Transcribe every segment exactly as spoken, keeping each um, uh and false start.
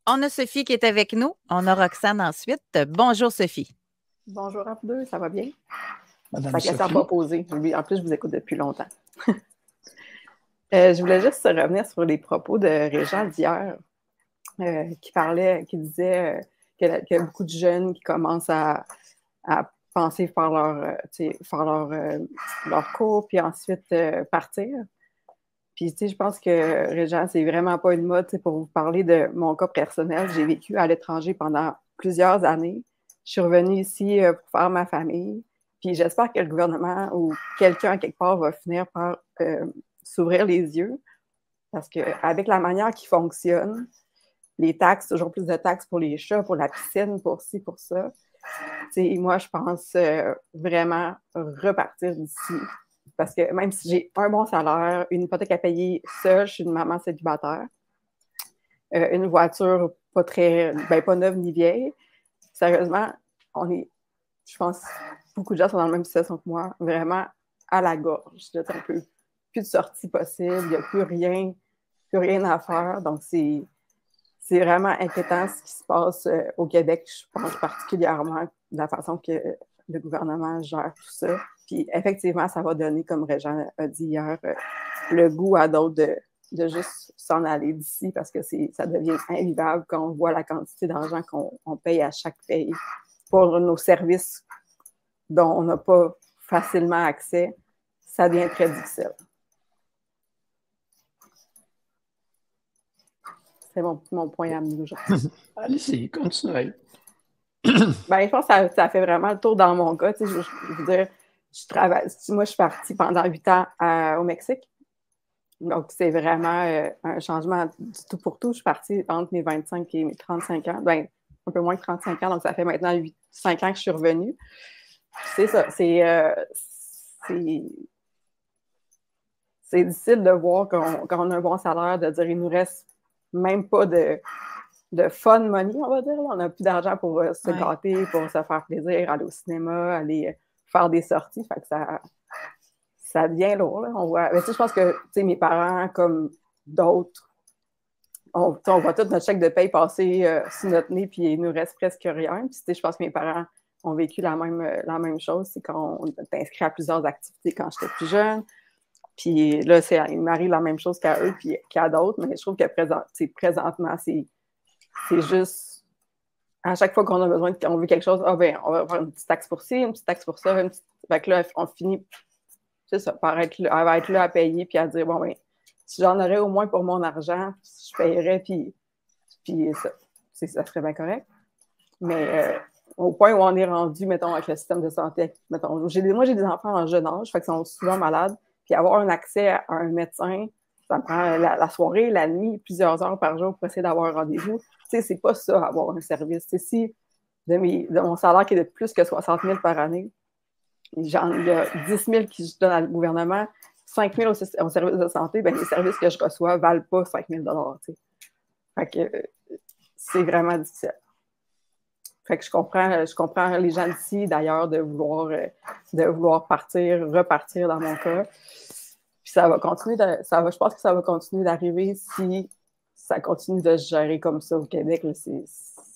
On a Sophie qui est avec nous. On a Roxane ensuite. Bonjour, Sophie. Bonjour à vous deux, ça va bien? Madame La question n'a Sophie. pas posée. En plus, je vous écoute depuis longtemps. euh, je voulais juste revenir sur les propos de Régent d'hier, euh, qui parlait, qui disait euh, qu'il y a beaucoup de jeunes qui commencent à, à penser faire leur, euh, faire leur, euh, leur cours, puis ensuite euh, partir. Puis, tu sais, je pense que Régent, c'est vraiment pas une mode. Pour vous parler de mon cas personnel, j'ai vécu à l'étranger pendant plusieurs années. Je suis revenue ici euh, pour faire ma famille. Puis j'espère que le gouvernement ou quelqu'un quelque part va finir par euh, s'ouvrir les yeux. Parce qu'avec la manière qui fonctionne, les taxes, toujours plus de taxes pour les chats, pour la piscine, pour ci, pour ça. T'sais, moi, je pense euh, vraiment repartir d'ici. Parce que même si j'ai un bon salaire, une hypothèque à payer seule, je suis une maman célibataire, euh, une voiture pas très, ben pas neuve ni vieille, sérieusement, on est, je pense, beaucoup de gens sont dans la même situation que moi, vraiment à la gorge. Là, un peu plus de sortie possible, il n'y a plus rien, plus rien à faire. Donc, c'est, c'est vraiment inquiétant ce qui se passe euh, au Québec, je pense particulièrement de la façon que le gouvernement gère tout ça. Puis effectivement, ça va donner, comme Régent a dit hier, euh, le goût à d'autres de, de juste s'en aller d'ici parce que c'est, ça devient invivable quand on voit la quantité d'argent qu'on on paye à chaque pays pour nos services dont on n'a pas facilement accès. Ça devient très difficile. C'est mon, mon point à amener aujourd'hui. Allez-y, continuez. Ben, je pense que ça, ça fait vraiment le tour dans mon cas. Je, je, je veux dire, je travaille, moi, je suis partie pendant huit ans à, au Mexique. Donc, c'est vraiment euh, un changement du tout pour tout. Je suis partie entre mes vingt-cinq et mes trente-cinq ans. Ben, un peu moins que trente-cinq ans. Donc, ça fait maintenant huit, cinq ans que je suis revenue. C'est ça. C'est, euh, c'est, c'est difficile de voir quand on, a un bon salaire, de dire il nous reste même pas de, de fun money, on va dire. On n'a plus d'argent pour euh, se Ouais. gâter, pour se faire plaisir, aller au cinéma, aller faire des sorties. Fait que ça, ça devient lourd. Là. On voit, mais je pense que mes parents, comme d'autres, on, on voit tout notre chèque de paye passer euh, sous notre nez, puis il nous reste presque rien. Puis je pense que mes parents ont vécu la même, la même chose. C'est quand on t'inscrit à plusieurs activités quand j'étais plus jeune. Puis là, c'est, il m'arrive la même chose qu'à eux, puis qu'à d'autres, mais je trouve que présent, présentement, c'est, c'est juste à chaque fois qu'on a besoin, qu'on veut quelque chose, ah ben, on va faire une petite taxe pour ci, une petite taxe pour ça, une petite... Fait que là, on finit, c'est ça, par être là, elle va être là à payer, puis à dire, bon, ben, si j'en aurais au moins pour mon argent, je paierais, puis, puis ça, c'est, ça serait bien correct. Mais euh, au point où on est rendu, mettons, avec le système de santé, mettons, j'ai des, moi, j'ai des enfants en jeune âge, fait qu'ils sont souvent malades, puis avoir un accès à un médecin, ça me prend la, la soirée, la nuit, plusieurs heures par jour pour essayer d'avoir un rendez-vous. Tu sais, c'est pas ça, avoir un service. Tu sais, si de, mes, de mon salaire qui est de plus que soixante mille par année, j'en, il y a dix mille qui je donne au gouvernement, cinq mille au, au service de santé, ben les services que je reçois ne valent pas cinq mille dollars. Tu sais. Fait que c'est vraiment difficile. Fait que je comprends, je comprends les gens d'ici, d'ailleurs, de vouloir, de vouloir partir, repartir dans mon cas. Puis ça va continuer, de, ça va, je pense que ça va continuer d'arriver si ça continue de se gérer comme ça au Québec. Là, c'est,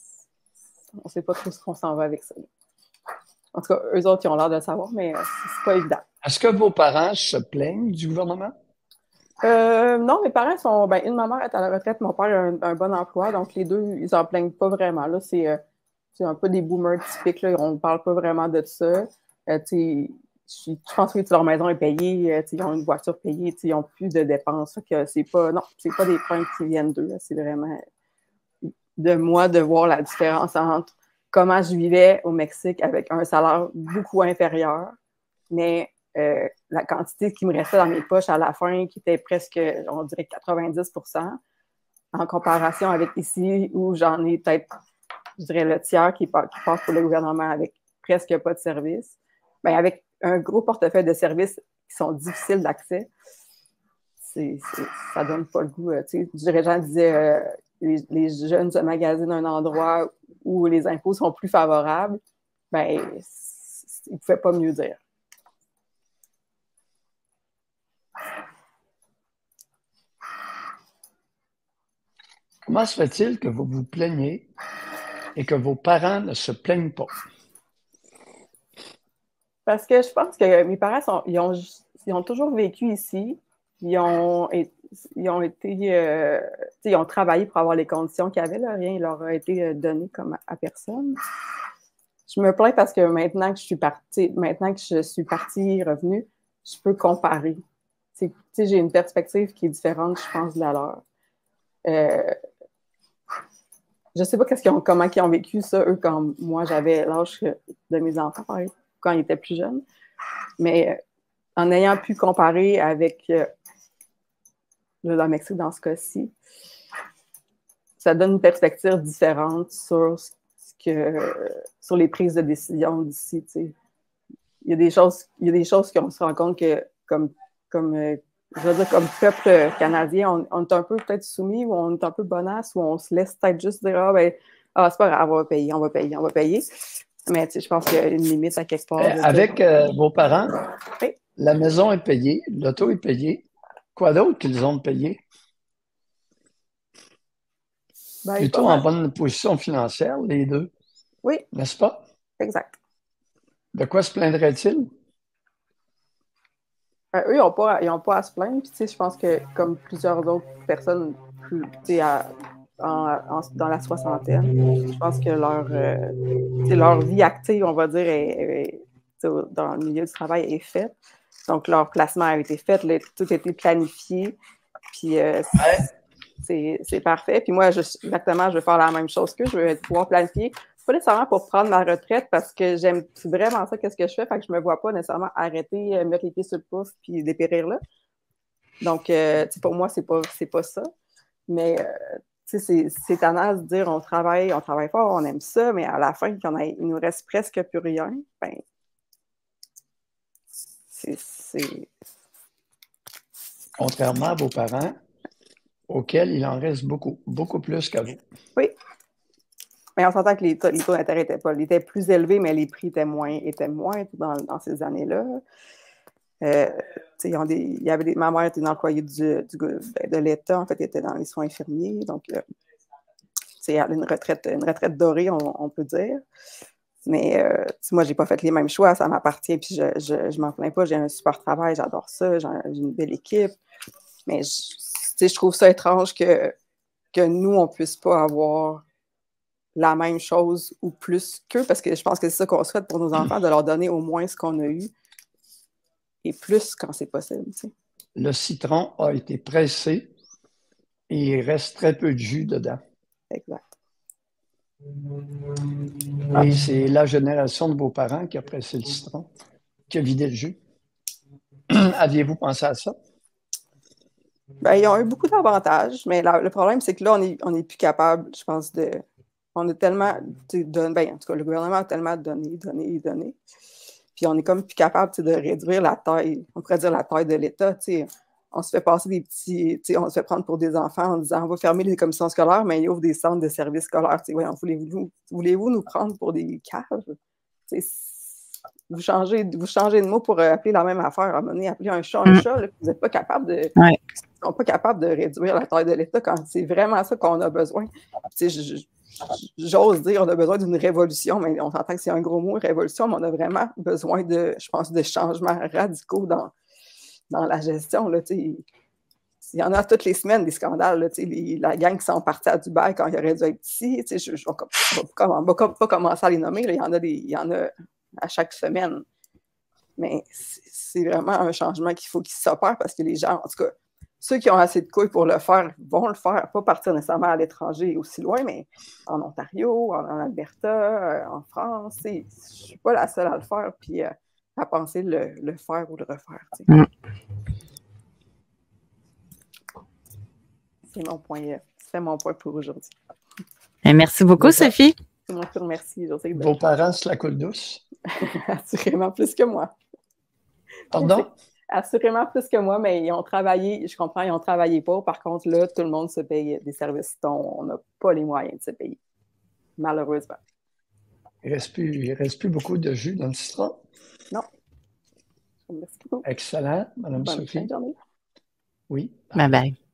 on ne sait pas trop ce qu'on s'en va avec ça. En tout cas, eux autres, ils ont l'air de le savoir, mais c'est pas évident. Est-ce que vos parents se plaignent du gouvernement? Euh, non, mes parents sont. Ben, une maman est à la retraite, mon père a un, un bon emploi, donc les deux, ils s'en plaignent pas vraiment. Là, c'est, euh, c'est un peu des boomers typiques, là, on ne parle pas vraiment de ça. Euh, je, je pense que leur maison est payée, euh, ils ont une voiture payée, ils n'ont plus de dépenses. Que c'est pas, non, c'est pas des points qui viennent d'eux, là, c'est vraiment de moi de voir la différence entre comment je vivais au Mexique avec un salaire beaucoup inférieur, mais euh, la quantité qui me restait dans mes poches à la fin, qui était presque, on dirait, quatre-vingt-dix pour cent, en comparaison avec ici, où j'en ai peut-être, je dirais, le tiers qui, qui passe pour le gouvernement avec presque pas de services. Bien, avec un gros portefeuille de services qui sont difficiles d'accès, c'est, c'est, ça donne pas le goût. Tu sais, les gens disaient, euh, les, les jeunes se magasinent un endroit où les impôts sont plus favorables. Bien, ils ne pouvaient pas mieux dire. Comment se fait-il que vous vous plaignez et que vos parents ne se plaignent pas? Parce que je pense que mes parents, sont, ils, ont, ils ont toujours vécu ici. Ils ont, ils ont été... Euh, ils ont travaillé pour avoir les conditions qu'il y avait. Là. Rien ne leur a été donné comme à, à personne. Je me plains parce que maintenant que je suis partie, maintenant que je suis partie et revenue, je peux comparer. J'ai une perspective qui est différente, je pense, de la leur. Euh, je sais pas qu'est-ce qu'ils ont, comment ils ont vécu ça, eux, quand moi, j'avais l'âge de mes enfants, quand ils étaient plus jeunes. Mais euh, en ayant pu comparer avec euh, le Mexique dans ce cas-ci, ça donne une perspective différente sur ce que, sur les prises de décision d'ici. Il y a des choses, il y a des choses qu'on se rend compte que, comme, comme euh, je veux dire, comme peuple canadien, on, on est un peu peut-être soumis ou on est un peu bonasse ou on se laisse peut-être juste dire ah, ben, ah, c'est pas grave, on va payer, on va payer, on va payer. Mais je pense qu'il y a une limite à quelque part. Euh, avec euh, vos parents, oui. La maison est payée, l'auto est payée. Quoi d'autre qu'ils ont payé? Ben, Plutôt en bonne position financière, les deux. Oui. N'est-ce pas? Exact. De quoi se plaindraient-ils? Euh, eux, ils n'ont pas, pas à se plaindre. Puis, je pense que, comme plusieurs autres personnes plus, à, en, en, dans la soixantaine, je pense que leur, euh, leur vie active, on va dire, est, est, dans le milieu du travail est faite. Donc, leur placement a été fait, là, tout a été planifié. Puis, euh, c'est parfait. Puis moi, je, exactement, je veux faire la même chose qu'eux. Je veux pouvoir planifier. Pas nécessairement pour prendre ma retraite parce que j'aime vraiment ça, qu'est-ce que je fais. Fait que je me vois pas nécessairement arrêter, mettre les pieds sur le pouce puis dépérir là. Donc, euh, pour moi, c'est pas, c'est pas ça. Mais, euh, c'est tannant de se dire on travaille, on travaille fort, on aime ça, mais à la fin, quand on a, il nous reste presque plus rien, ben, c'est... Contrairement à vos parents, auxquels il en reste beaucoup, beaucoup plus qu'à vous. Oui. Mais on s'entend que les, les taux d'intérêt étaient pas, ils étaient plus élevés, mais les prix étaient moins, étaient moins dans, dans ces années-là. Euh, ils ont des, il y avait des, ma mère était une employée du, du, de l'État, en fait, elle était dans les soins infirmiers, donc euh, elle a une retraite, une retraite dorée, on, on peut dire. Mais euh, moi, j'ai pas fait les mêmes choix, ça m'appartient, puis je, je, je m'en plains pas, j'ai un super travail, j'adore ça, j'ai une belle équipe. Mais je, je trouve ça étrange que, que nous, on puisse pas avoir la même chose ou plus qu'eux, parce que je pense que c'est ça qu'on souhaite pour nos enfants, de leur donner au moins ce qu'on a eu et plus quand c'est possible. Tu sais. Le citron a été pressé et il reste très peu de jus dedans. Exact. Et c'est la génération de vos parents qui a pressé le citron, qui a vidé le jus. Aviez-vous pensé à ça? Ben, ils ont eu beaucoup d'avantages, mais la, le problème, c'est que là, on n'est on est plus capable, je pense, de... On a tellement... De, ben, en tout cas, le gouvernement a tellement donné, donné, donné. Puis on est comme plus capable de réduire la taille, on pourrait dire la taille de l'État. On se fait passer des petits... On se fait prendre pour des enfants en disant on va fermer les commissions scolaires, mais ils ouvrent des centres de services scolaires. Voulez-vous voulez-vous nous prendre pour des caves? Vous changez, vous changez de mot pour appeler la même affaire, à un moment donné, appeler un chat un chat, là, vous n'êtes pas capable de ouais. sont pas capables de réduire la taille de l'État quand c'est vraiment ça qu'on a besoin. J'ose dire on a besoin d'une révolution, mais on s'entend que c'est un gros mot, révolution, mais on a vraiment besoin de, je pense, de changements radicaux dans, dans la gestion. Là, il y en a toutes les semaines des scandales, là, les, la gang qui sont partis à Dubaï quand il aurait dû être ici, je ne vais pas commencer à les nommer, là, il, y en a des, il y en a à chaque semaine. Mais c'est vraiment un changement qu'il faut qu'il s'opère parce que les gens, en tout cas, ceux qui ont assez de couilles pour le faire vont le faire, pas partir nécessairement à l'étranger aussi loin, mais en Ontario, en, en Alberta, en France. Je ne suis pas la seule à le faire, puis euh, à penser le, le faire ou le refaire. Mm. C'est mon point, c'est mon point pour aujourd'hui. Merci beaucoup, Sophie. C'est moi qui remercie. Je sais que Vos parents se la coulent douce? Assurément plus que moi. Pardon? Assurément plus que moi, mais ils ont travaillé, je comprends, ils ont travaillé pas. Par contre, là, tout le monde se paye des services dont on n'a pas les moyens de se payer. Malheureusement. Il ne reste, reste plus beaucoup de jus dans le citron? Non. Merci beaucoup. Excellent, Madame Bonne Sophie. journée. Oui. Bye bye.